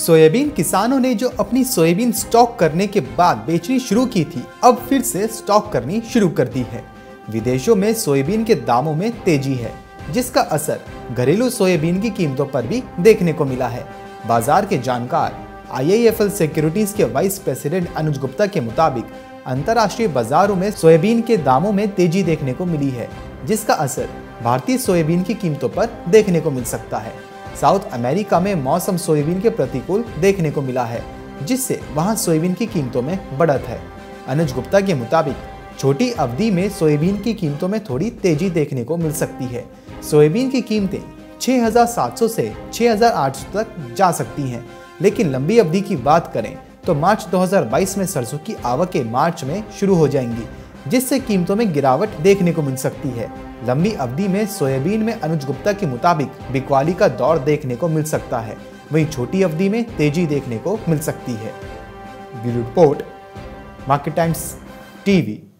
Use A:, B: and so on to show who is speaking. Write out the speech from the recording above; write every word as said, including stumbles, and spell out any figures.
A: Soybean किसानों ने जो अपनी सोयाबीन स्टॉक करने के बाद बेचनी शुरू की थी, अब फिर से स्टॉक करनी शुरू कर दी है। विदेशों में सोयाबीन के दामों में तेजी है, जिसका असर घरेलू सोयाबीन की कीमतों पर भी देखने को मिला है। बाजार के जानकार I I F L securities के वाइस प्रेसिडेंट अनुज गुप्ता के मुताबिक अंतर्राष्ट्रीय बाजारों में सोयाबीन के दामों में तेजी देखने को मिली है, जिसका असर भारतीय सोयाबीन की कीमतों पर देखने को मिल सकता है। साउथ अमेरिका में मौसम सोयाबीन के प्रतिकूल देखने को मिला है, जिससे वहां सोयाबीन की कीमतों में बढ़त है। अनुज गुप्ता के मुताबिक छोटी अवधि में सोयाबीन की कीमतों में थोड़ी तेजी देखने को मिल सकती है। सोयाबीन की कीमतें छह हज़ार सात सौ से छह हज़ार आठ सौ तक जा सकती हैं, लेकिन लंबी अवधि की बात करें तो मार्च दो हज़ार बाईस में सरसों की आवकें मार्च में शुरू हो जाएंगी, जिससे कीमतों में गिरावट देखने को मिल सकती है। लंबी अवधि में सोयाबीन में अनुज गुप्ता के मुताबिक बिकवाली का दौर देखने को मिल सकता है, वहीं छोटी अवधि में तेजी देखने को मिल सकती है। Bureau report, market times TV.